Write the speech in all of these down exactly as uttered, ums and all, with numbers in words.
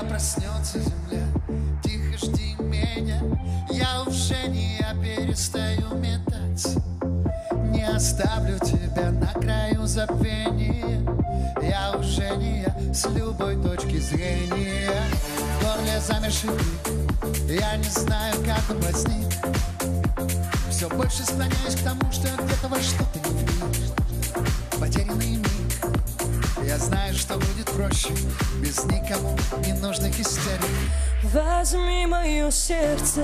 проснется земля, тихо жди меня. Я уже не я перестаю метаться, не оставлю тебя на краю забвения. Я уже не я с любой точки зрения. В горле замерший крик, я не знаю, как он возник. Все больше склоняюсь к тому, что где-то во что-то не видишь. Потерянный миг. Я знаю, что будет проще без никому ненужных истерик. Возьми мое сердце,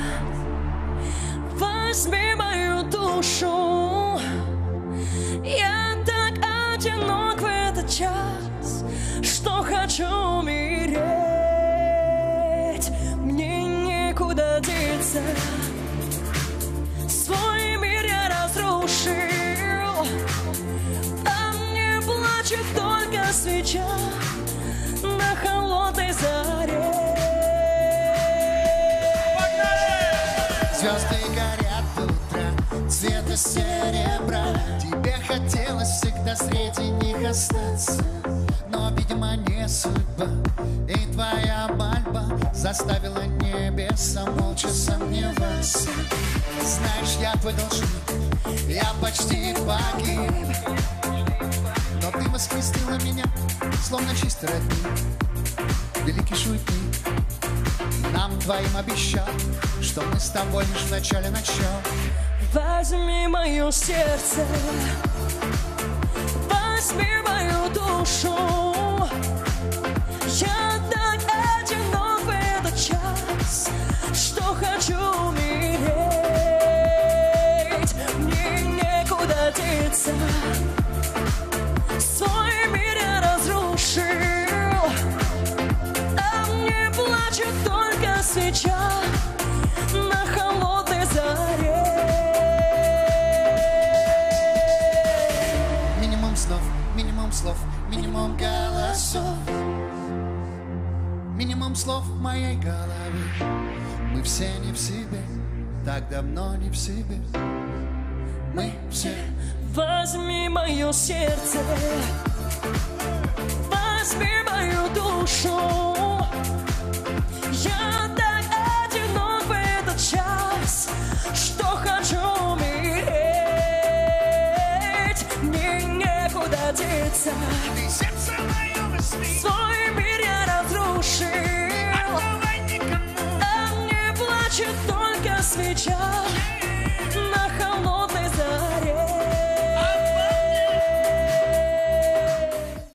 возьми мою душу. Я так одинок в этот час, что хочу умереть. Мне некуда деться, свой мир я разрушил, а мне плачет только свеча на холодной заре. Звезды горят до утра, цвета серебра. Тебе хотелось всегда среди них остаться, но, видимо, не судьба. И твоя мольба заставила небеса молча сомневаться. Знаешь, я твой должник, я почти погиб, но ты восхитила меня, словно чистый родник. Великий шутник нам двоим обещал, что мы с тобой лишь в начале начала. Возьми мое сердце, возьми мою душу. Я так одинок в этот час, что хочу умереть. Мне некуда деться, свой мир я разрушил, а мне плачет только свеча на холодной заре. Минимум слов, минимум слов, минимум голосов, минимум слов в моей голове. Мы все не в себе, так давно не в себе. Мы все. Возьми мое сердце, возьми мою душу. Я так одинок в этот час, что хочу умереть. Мне некуда деться, свой мир я разрушил, а мне плачет только свеча на холодной заре.